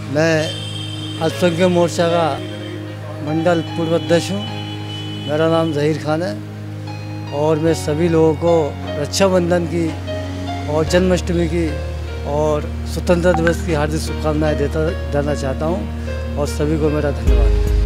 मैं अल्पसंख्यक मोर्चा का मंडल पूर्व अध्यक्ष हूँ। मेरा नाम ज़हीर खान है और मैं सभी लोगों को रक्षाबंधन की और जन्माष्टमी की और स्वतंत्रता दिवस की हार्दिक शुभकामनाएं देना चाहता हूँ और सभी को मेरा धन्यवाद।